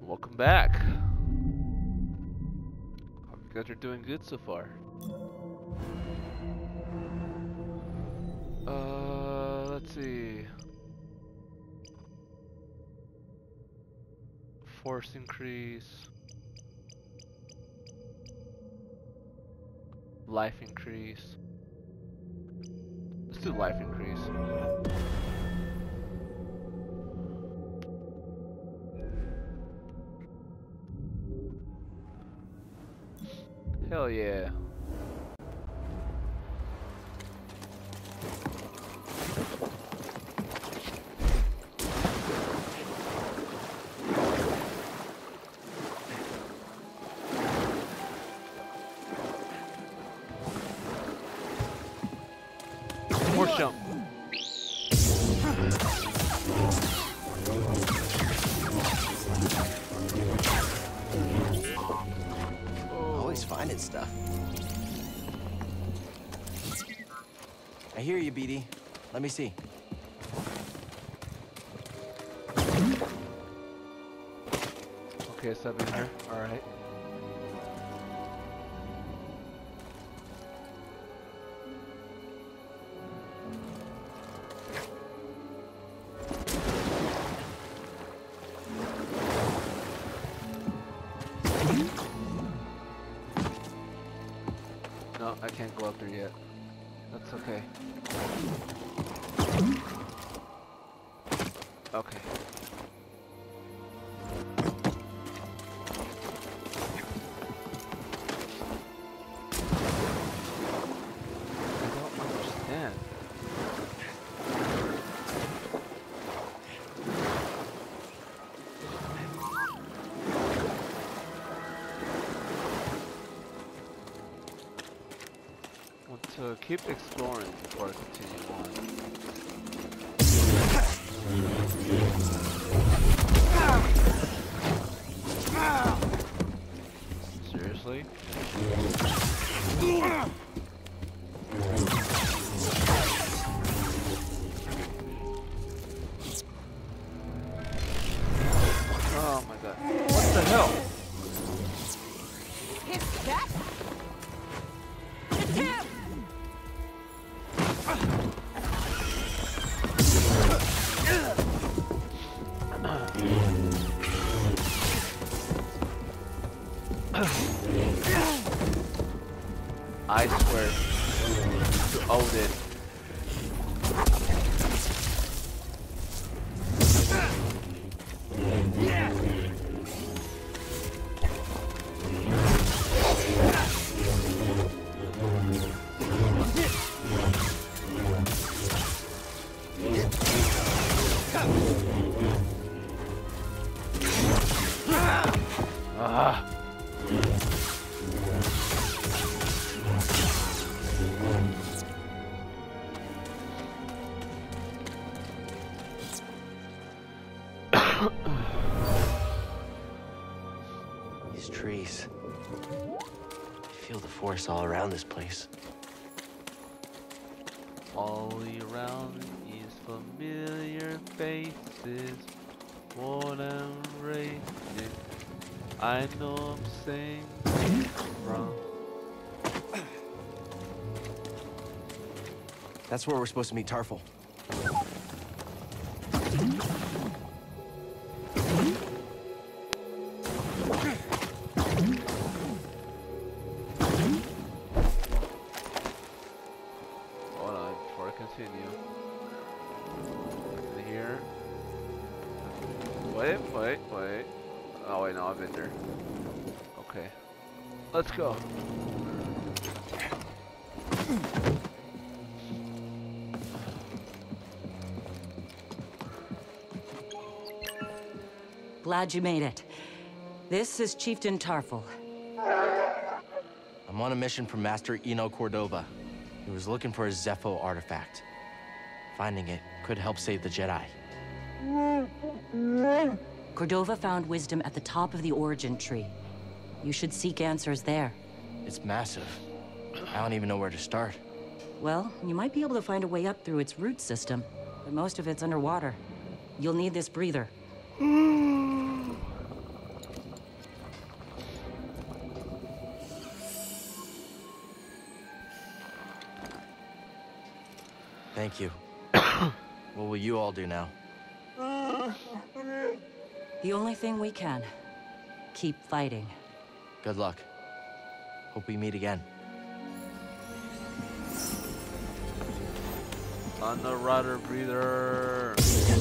Welcome back. Hope you guys are doing good so far. Let's see. Force increase. Life increase. Let's do life increase. Hell yeah. Horse jump. Always finding stuff. I hear you, BD. Let me see. Okay, it's up in here. Alright. No, I can't go up there yet. That's okay. Okay. I don't understand. Want to keep exploring before I continue on. Seriously? Oh my god. What the hell? It's that? It's him! I swear to Odin. Ah. These trees. I feel the force all around this place. All around is familiar faces, worn and racing. I know I'm saying wrong. That's where we're supposed to meet Tarful. Hold on, before I continue. In here. Wait. Oh wait, no, I've been there. Okay. Let's go. Glad you made it. This is Chieftain Tarful. I'm on a mission from Master Eno Cordova. He was looking for a Zepho artifact. Finding it could help save the Jedi. Cordova found wisdom at the top of the origin tree. You should seek answers there. It's massive. I don't even know where to start. Well, you might be able to find a way up through its root system, but most of it's underwater. You'll need this breather. Thank you. What will you all do now? The only thing we can. Keep fighting. Good luck. Hope we meet again. On the rudder breather.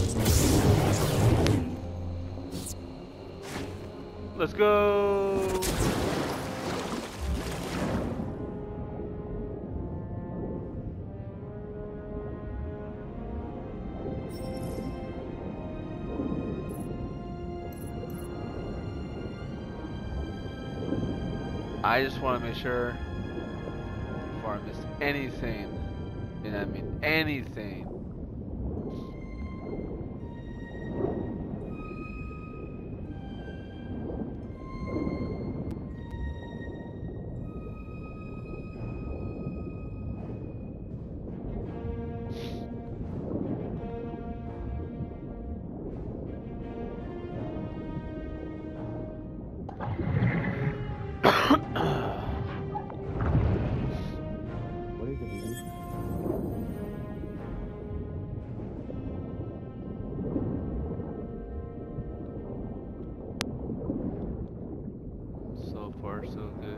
Let's go. I just want to make sure before I miss anything, and I mean anything. So far, so good.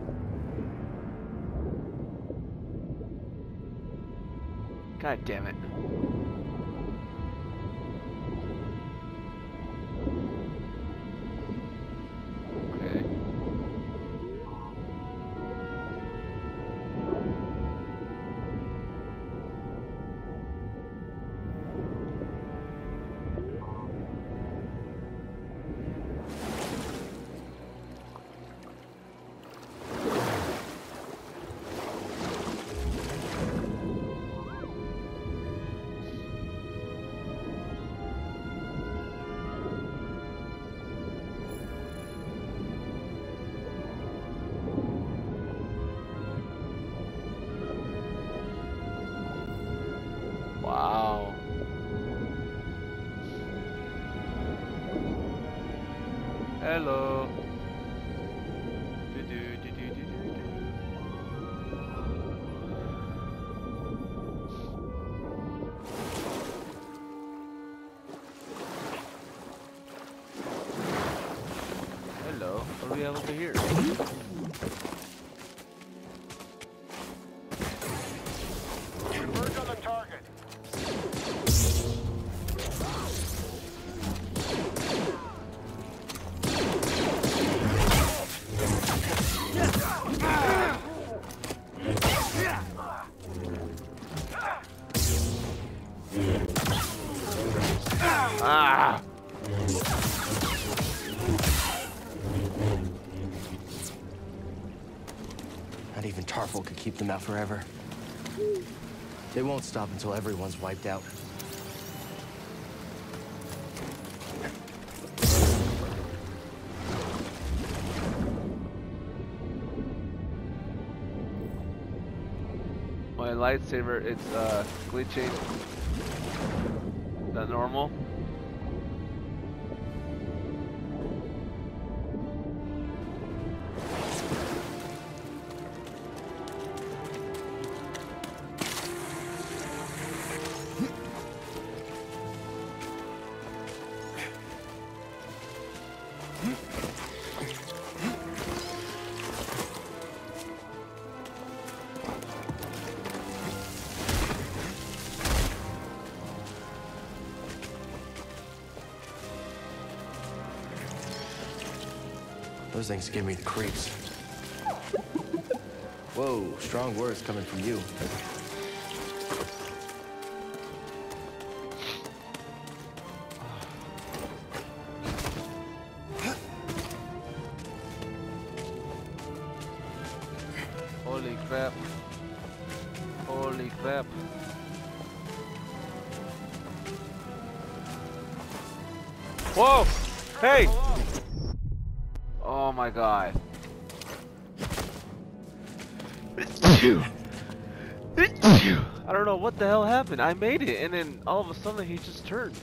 God damn it. Okay. Wow. Hello. Hello. What do we have over here? Converge on the target. Ah! Not even Tarful could keep them out forever. They won't stop until everyone's wiped out. My lightsaber, it's glitching. Is that normal? Those things give me the creeps. Whoa, strong words coming from you. Holy crap. Holy crap. Whoa! Hey! Oh my god. I don't know what the hell happened. I made it and then all of a sudden he just turned.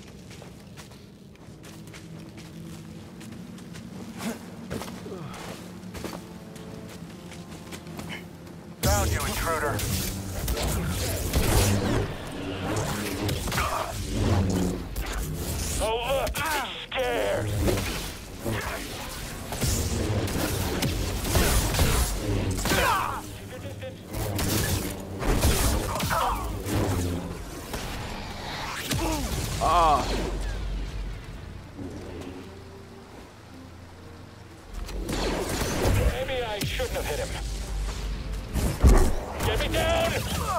Found you, intruder. shouldn't have hit him. Get me down!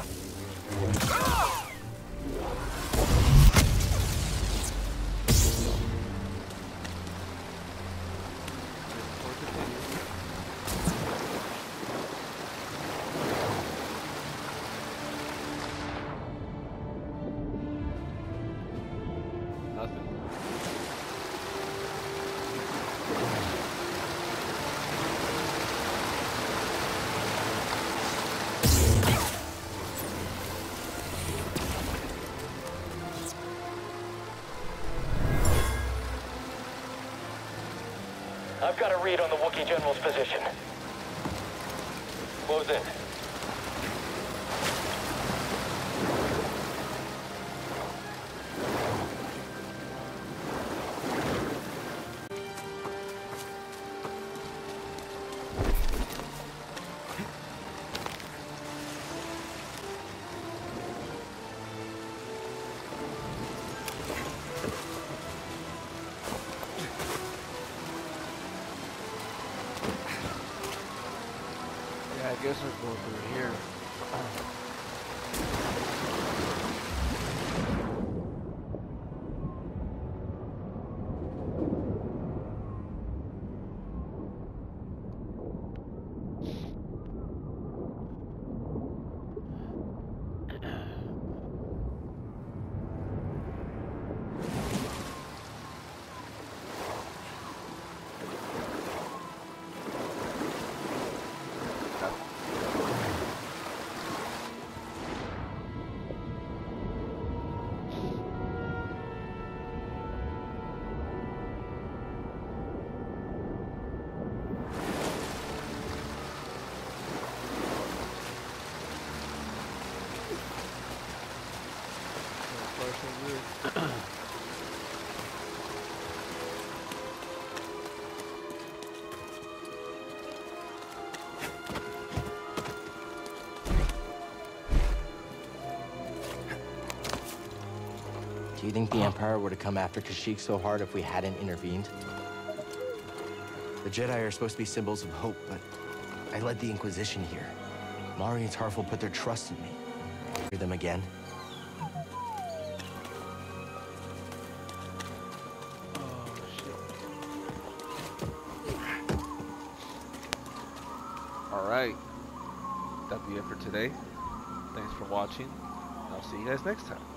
Nothing. I've got a read on the Wookiee General's position. Close in. Yeah, I guess we're going through here. Do you think the Empire would have come after Kashyyyk so hard if we hadn't intervened? The Jedi are supposed to be symbols of hope, but I led the Inquisition here. Mari and Tarful put their trust in me. Hear them again? Oh, shit. Alright. That'll be it for today. Thanks for watching. I'll see you guys next time.